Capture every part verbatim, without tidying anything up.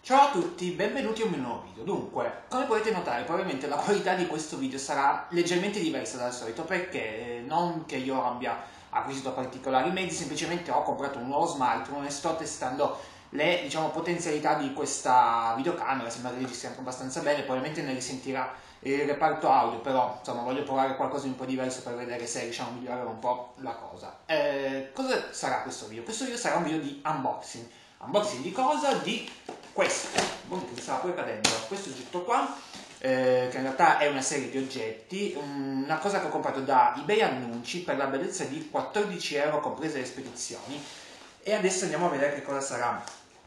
Ciao a tutti, benvenuti a un mio nuovo video. Dunque, come potete notare, probabilmente la qualità di questo video sarà leggermente diversa dal solito, perché eh, non che io abbia acquisito particolari mezzi, semplicemente ho comprato un nuovo smartphone e sto testando le, diciamo, potenzialità di questa videocamera. Sembra che registri anche abbastanza bene, probabilmente ne risentirà il reparto audio, però insomma voglio provare qualcosa di un po' diverso per vedere se riusciamo a migliorare un po' la cosa. Eh, cosa sarà questo video? Questo video sarà un video di unboxing. Unboxing di cosa? Di questo, che mi stava pure cadendo, questo oggetto qua, eh, che in realtà è una serie di oggetti, una cosa che ho comprato da eBay Annunci per la bellezza di quattordici euro comprese le spedizioni. E adesso andiamo a vedere che cosa sarà.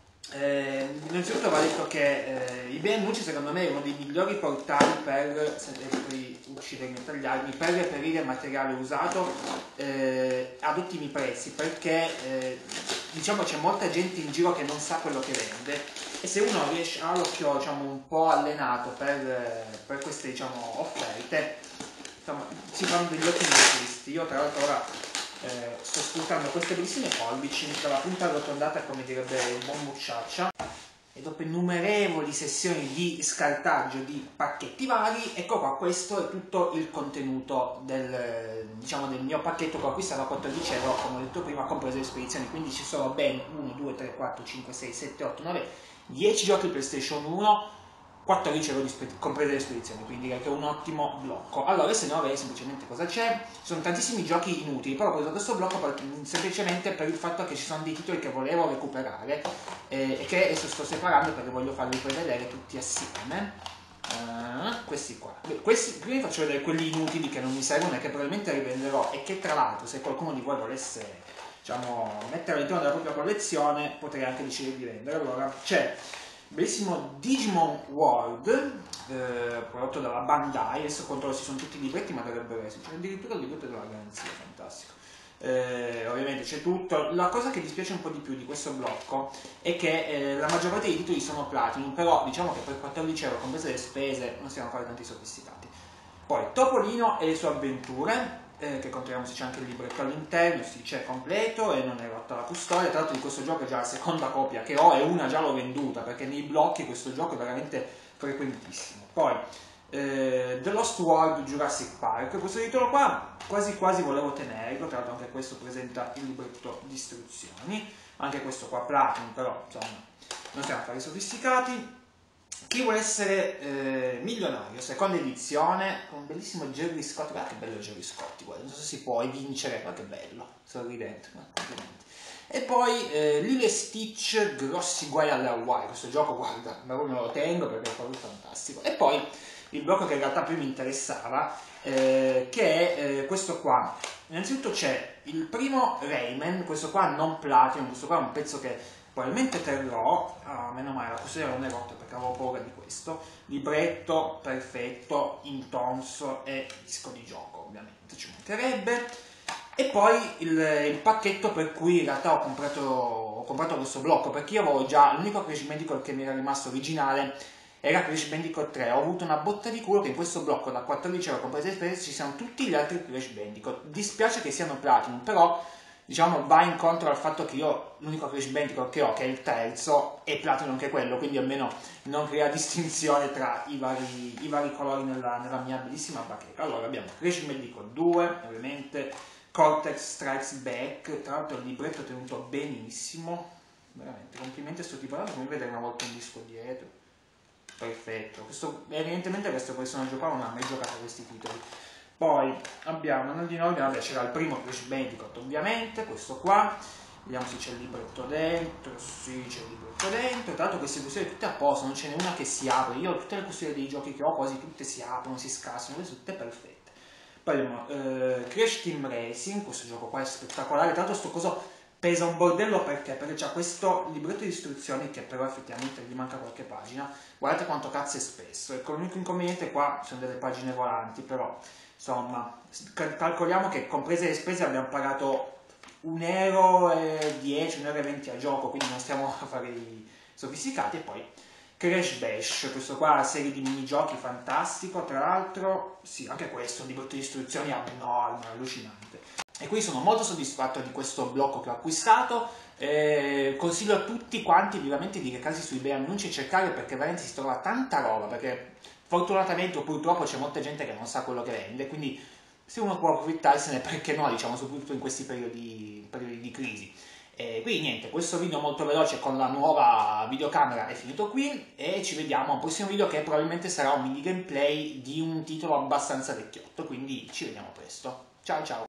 Eh, innanzitutto va detto che eh, eBay Annunci secondo me è uno dei migliori portali per, se devi uccidere e tagliarmi, per reperire materiale usato eh, ad ottimi prezzi, perché eh, diciamo c'è molta gente in giro che non sa quello che vende, e se uno riesce ha l'occhio, diciamo, un po' allenato per, per queste, diciamo, offerte, insomma, si fanno degli ottimi acquisti. Io tra l'altro ora Eh, sto sfruttando queste bellissime forbici dalla punta arrotondata, come direbbe il buon Mucciaccia, e dopo innumerevoli sessioni di scartaggio di pacchetti vari, ecco qua, questo è tutto il contenuto del, diciamo, del mio pacchetto che ho acquistato a quattordici euro, come ho detto prima, compreso le spedizioni. Quindi ci sono ben uno, due, tre, quattro, cinque, sei, sette, otto, nove, dieci giochi PlayStation uno, quattordici euro comprese le spedizioni, quindi direi che è un ottimo blocco. Allora, adesso andiamo a vedere semplicemente cosa c'è. Ci sono tantissimi giochi inutili, però ho preso questo blocco per, semplicemente per il fatto che ci sono dei titoli che volevo recuperare eh, e che adesso sto separando perché voglio farli prevedere tutti assieme. Uh, questi qua. Beh, questi, prima vi faccio vedere quelli inutili che non mi servono e che probabilmente rivenderò, e che tra l'altro, se qualcuno di voi volesse, diciamo, mettere all'interno della propria collezione, potrei anche decidere di vendere. Allora, c'è bellissimo Digimon World, eh, prodotto dalla Bandai. Adesso controllo se sono tutti i libretti, ma dovrebbero esserci, c'è addirittura il libretto della garanzia, fantastico. Eh, ovviamente c'è tutto. La cosa che dispiace un po' di più di questo blocco è che eh, la maggior parte dei titoli sono Platinum, però diciamo che per quattordici euro, comprese le spese, non stiamo a fare tanti sofisticati. Poi Topolino e le sue avventure, Eh, che controlliamo se c'è anche il libretto all'interno. Sì, c'è completo e non è rotta la custodia. Tra l'altro di questo gioco è già la seconda copia che ho, e una già l'ho venduta, perché nei blocchi questo gioco è veramente frequentissimo. Poi eh, The Lost World Jurassic Park, questo titolo qua quasi quasi volevo tenerlo, tra l'altro anche questo presenta il libretto di istruzioni, anche questo qua Platinum, però insomma non stiamo a fare sofisticati. Chi vuole essere eh, milionario, seconda edizione, con un bellissimo Gerry Scotti. Guarda che bello Gerry Scotti, guarda, non so se si può vincere, guarda che bello, sorridente, complimenti. E poi eh, Lilo e Stitch, grossi guai alle Hawaii. Questo gioco, guarda, me lo tengo perché è proprio fantastico. E poi il blocco che in realtà più mi interessava, eh, che è eh, questo qua. Innanzitutto c'è il primo Rayman, questo qua non Platinum, questo qua è un pezzo che probabilmente terrò, ah, meno male, la custodia non è rotta perché avevo paura di questo. Libretto perfetto, intonso e disco di gioco, ovviamente, ci mancherebbe. E poi il, il pacchetto per cui in realtà ho comprato, ho comprato questo blocco, perché io avevo già, l'unico Crash Bandicoot che mi era rimasto originale era Crash Bandicoot tre. Ho avuto una botta di culo che in questo blocco da quattordici euro comprese le spese ci siano tutti gli altri Crash Bandicoot. Dispiace che siano Platinum, però diciamo va incontro al fatto che io l'unico Crash Bandicoot che ho, che è il terzo, è Platinum anche quello, quindi almeno non crea distinzione tra i vari, i vari colori nella, nella mia bellissima bacheca. Allora abbiamo Crash Bandicoot due, ovviamente, Cortex Strikes Back, tra l'altro il libretto è tenuto benissimo, veramente complimenti a questo tipo, come vedete una volta un disco dietro, perfetto. Questo, evidentemente questo personaggio qua non ha mai giocato a questi titoli. Poi abbiamo, non di ordine, vabbè, c'era il primo Crash Bandicoot ovviamente, questo qua, vediamo se c'è il libretto dentro. Sì, c'è il libretto dentro. Tra l'altro queste custodie tutte a posto, non ce n'è una che si apre. Io tutte le custodie dei giochi che ho quasi tutte si aprono, si scassano, queste tutte perfette. Poi abbiamo eh, Crash Team Racing, questo gioco qua è spettacolare. Tra l'altro sto coso pesa un bordello, perché? Perché c'ha questo libretto di istruzioni che però effettivamente gli manca qualche pagina. Guardate quanto cazzo è spesso. Ecco, l'unico inconveniente qua sono delle pagine volanti, però insomma calcoliamo che comprese le spese abbiamo pagato un euro e dieci, un euro e venti a gioco, quindi non stiamo a fare i sofisticati. E poi Crash Bash, questo qua è una serie di minigiochi fantastico, tra l'altro, sì, anche questo, un libretto di istruzioni abnorme, allucinante. E qui sono molto soddisfatto di questo blocco che ho acquistato. Eh, consiglio a tutti quanti veramente di recarsi su eBay Annunci e cercare, perché veramente si trova tanta roba, perché fortunatamente o purtroppo c'è molta gente che non sa quello che vende, quindi se uno può approfittarsene, perché no, diciamo, soprattutto in questi periodi, periodi di crisi. E quindi niente, questo video molto veloce con la nuova videocamera è finito qui e ci vediamo a un prossimo video che probabilmente sarà un mini gameplay di un titolo abbastanza vecchiotto, quindi ci vediamo presto. Ciao ciao!